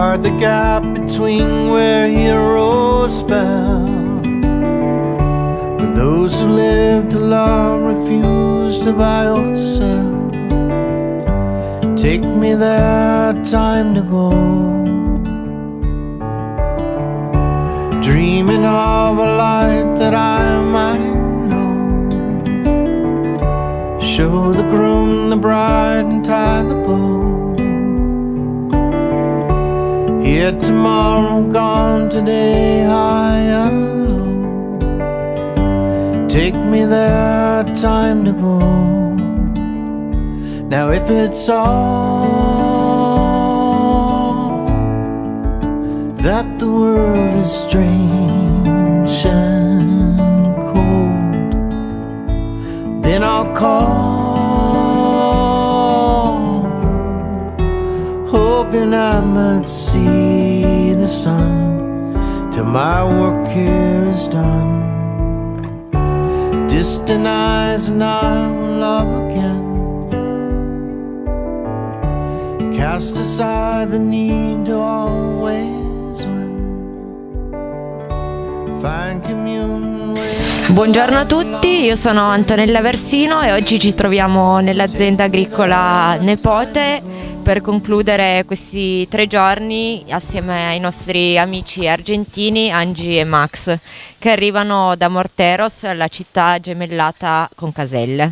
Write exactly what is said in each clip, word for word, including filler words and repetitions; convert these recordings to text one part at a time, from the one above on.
scarred the gap between where heroes fell, where those who lived to love refused to buy or sell. Take me there, time to go, dreaming of a light that I might know. Show the groom the bride and tie the bow. Here tomorrow, gone today, high and low. Take me there, time to go. Now if it's all that the world is strange and cold, then I'll call, hoping I might see the sun till my work here is done. Distant eyes and I will love again. Cast aside the need to always win. Find commune with. Buongiorno a tutti, io sono Antonella Versino e oggi ci troviamo nell'azienda agricola Nepote per concludere questi tre giorni assieme ai nostri amici argentini Angie e Max, che arrivano da Morteros, la città gemellata con Caselle.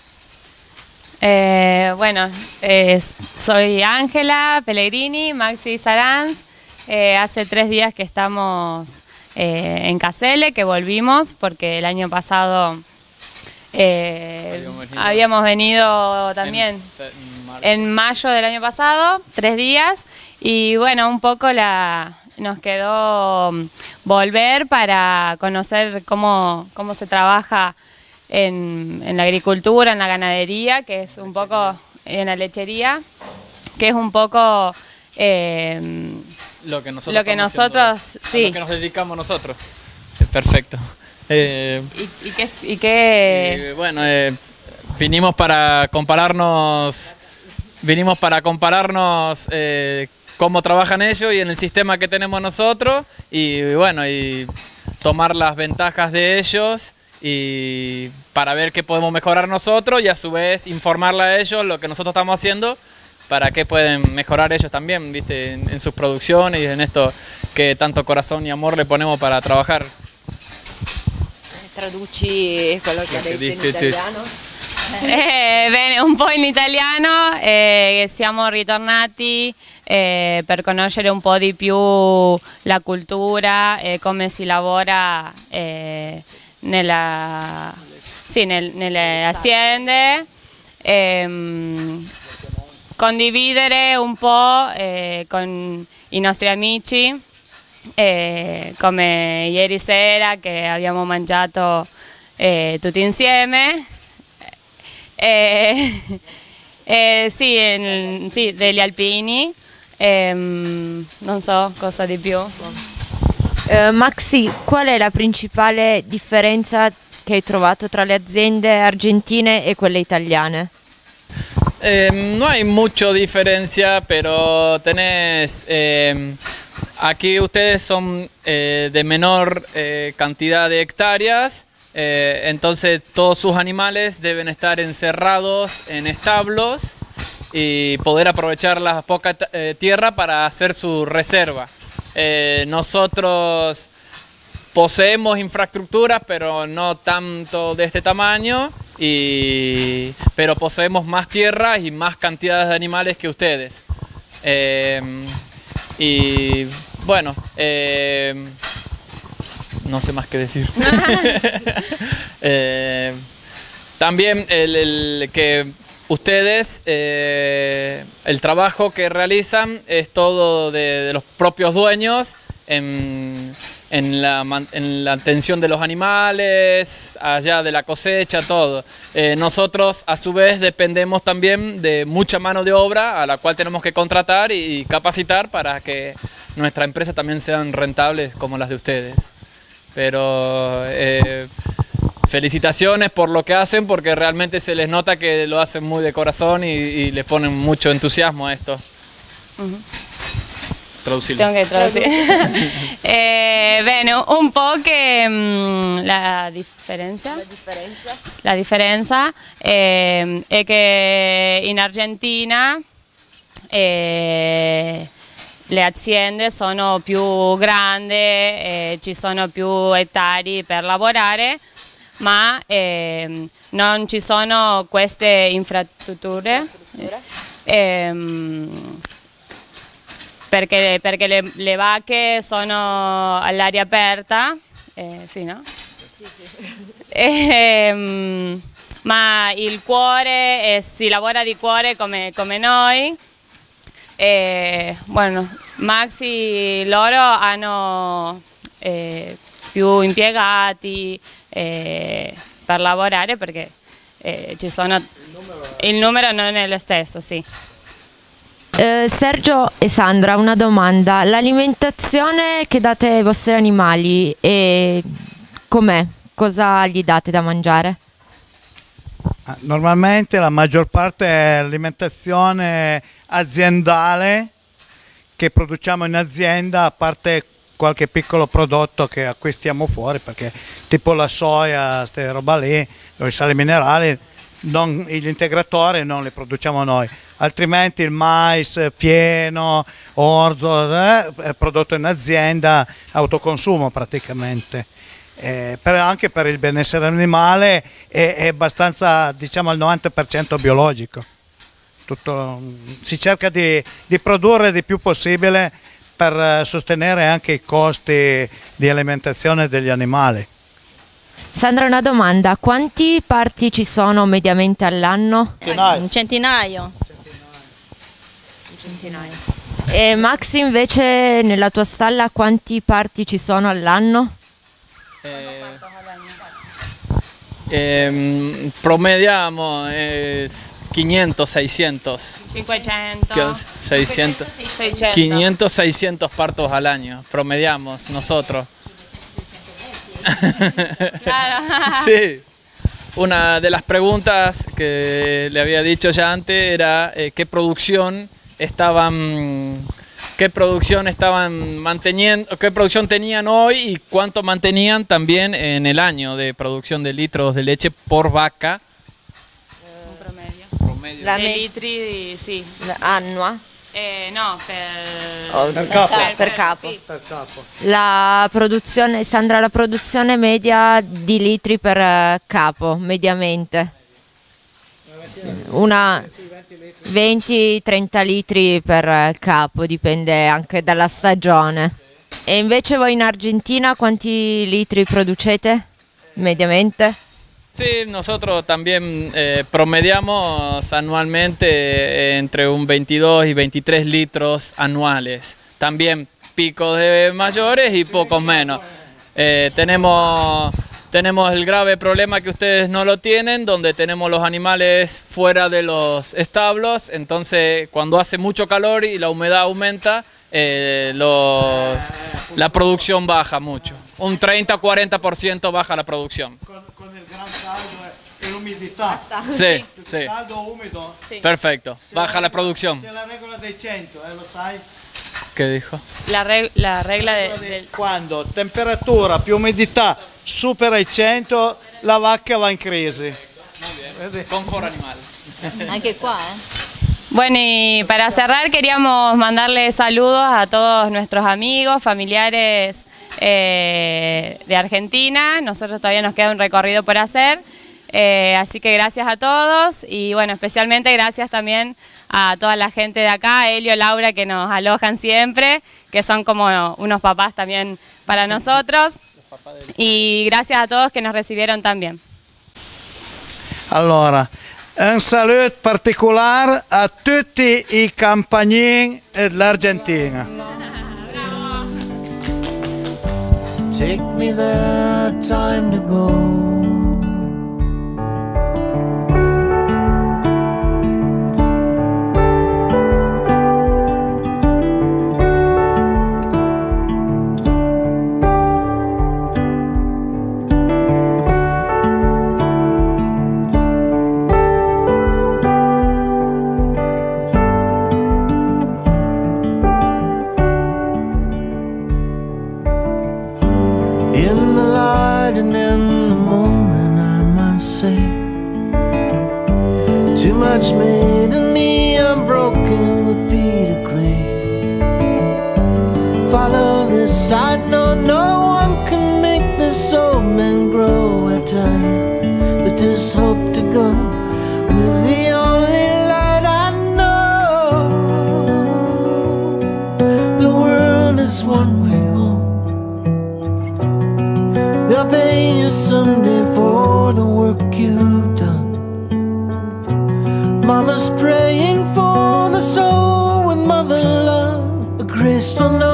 Eh, bueno, eh, soy Ángela Pellegrini, Maxi Saranz. Eh, hace tres días que estamos eh, en Caselle, que volvimos porque el año pasado eh, habíamos, venido. habíamos venido también en, en mayo del año pasado, tres días, y bueno, un poco la, nos quedó volver para conocer cómo, cómo se trabaja En, en la agricultura, en la ganadería, que es un poco, en la lechería, que es un poco eh, lo que nosotros, lo que nosotros sí. a lo que nos dedicamos nosotros. Perfecto. Eh, ¿Y, y qué? Y qué... Y, bueno, eh, vinimos para compararnos, vinimos para compararnos eh, cómo trabajan ellos y en el sistema que tenemos nosotros, y, y bueno, y tomar las ventajas de ellos y para ver qué podemos mejorar nosotros y a su vez informarle a ellos lo que nosotros estamos haciendo para que pueden mejorar ellos también, ¿viste? En, en sus producciones y en esto que tanto corazón y amor le ponemos para trabajar. Traduci quello che ha detto in italiano? Eh, bene, un po' in italiano, eh, siamo ritornati eh, per conoscere un po' di più la cultura e come si lavora eh, nella, sì, nel, nelle aziende, ehm, condividere un po' eh, con i nostri amici, eh, come ieri sera che abbiamo mangiato eh, tutti insieme, eh, eh, sì, in, sì, degli alpini, ehm, non so cosa di più. Uh, Maxi, qual è la principale differenza che hai trovato tra le aziende argentine e quelle italiane? Eh, no hay mucha diferencia, pero tenés, eh, aquí ustedes son eh, de menor eh, cantidad de hectáreas, eh, entonces todos sus animales deben estar encerrados en establos y poder aprovechar la poca eh, tierra para hacer su reserva. Eh, nosotros poseemos infraestructuras, pero no tanto de este tamaño, y, pero poseemos más tierra y más cantidades de animales que ustedes. Eh, y bueno, eh, no sé más qué decir. eh, también el, el que ustedes, eh, el trabajo que realizan es todo de, de los propios dueños en, en, la, en la atención de los animales, allá de la cosecha, todo. Eh, nosotros a su vez dependemos también de mucha mano de obra a la cual tenemos que contratar y capacitar para que nuestra empresa también sean rentables como las de ustedes. Pero eh, felicitaciones por lo que hacen, porque realmente se les nota que lo hacen muy de corazón y, y les ponen mucho entusiasmo a esto. Uh-huh. traducirlo. Tengo che tradurre. eh, bene, un po' che mh, la differenza, La differenza? la differenza eh, è che in Argentina eh, le aziende sono più grandi, eh, ci sono più ettari per lavorare, ma eh, non ci sono queste infrastrutture. Ehm, perché, perché le, le vacche sono all'aria aperta, eh, sì, no? Sì, sì. Ehm, ma il cuore, eh, si lavora di cuore come, come noi. E, bueno, Maxi loro hanno eh, più impiegati eh, per lavorare perché eh, ci sono, il numero non è lo stesso, sì. Eh, Sergio e Sandra, una domanda. L'alimentazione che date ai vostri animali è com'è? Cosa gli date da mangiare? Normalmente la maggior parte è alimentazione aziendale che produciamo in azienda, a parte qualche piccolo prodotto che acquistiamo fuori, perché tipo la soia, queste roba lì, o i sali minerali, non, gli integratori non li produciamo noi, altrimenti il mais pieno, orzo, eh, è prodotto in azienda, autoconsumo praticamente. Eh, per, anche per il benessere animale è, è abbastanza, diciamo, al novanta per cento biologico. Tutto, si cerca di, di produrre il più possibile per sostenere anche i costi di alimentazione degli animali. Sandra, una domanda. Quanti parti ci sono mediamente all'anno? Un centinaio. Centinaia. E Maxi, invece, nella tua stalla quanti parti ci sono all'anno? Eh, ehm, promediamo eh, quinientos, seiscientos. cinquecento. seiscientos. seiscientos. quinientos, seiscientos partos al año, promediamos nosotros. Claro. Sí. Una de las preguntas que le había dicho ya antes era eh, qué producción estaban, qué producción estaban manteniendo, qué producción tenían hoy y cuánto mantenían también en el año de producción de litros de leche por vaca. Un promedio. Promedio. La De me- litri, sì. Annua? Eh, no, per, Oh, Per capo. Per capo. sì. Per capo. La produzione, Sandra, la produzione media di litri per eh, capo, mediamente? Una venti trenta litri per eh, capo, dipende anche dalla stagione. E invece voi in Argentina quanti litri producete mediamente? Sí, nosotros también eh, promediamos anualmente eh, entre un veintidós y veintitrés litros anuales. También picos de mayores y pocos menos. Eh, tenemos, tenemos el grave problema que ustedes no lo tienen, donde tenemos los animales fuera de los establos, entonces cuando hace mucho calor y la humedad aumenta, eh, los, la producción baja mucho. Un treinta a cuarenta por ciento baja la producción. Con, con il gran caldo e l'umidità. Sí, sí. Caldo umido. Perfecto. Baja la producción. C'è la regola dei cento, eh, lo sai? ¿Qué dijo? La, reg- la regla de- del... Quando temperatura più umidità supera i cento, la vacca va in crisi. Confort animal. Anche qua, eh. Bueno, y para cerrar queríamos mandarle saludos a todos nuestros amigos, familiares eh, de Argentina. Nosotros todavía nos queda un recorrido por hacer, eh, así que gracias a todos y bueno, especialmente gracias también a toda la gente de acá, Elio, Laura, que nos alojan siempre, que son como unos papás también para nosotros, y gracias a todos que nos recibieron también. Allora, un saluto particolare a tutti i campagnini dell'Argentina. Take me there, time to go. I know no one can make this old man grow. I tell you that there's hope to go with the only light I know. The world is one way home. They'll pay you someday for the work you've done. Mama's praying for the soul with mother love, a graceful note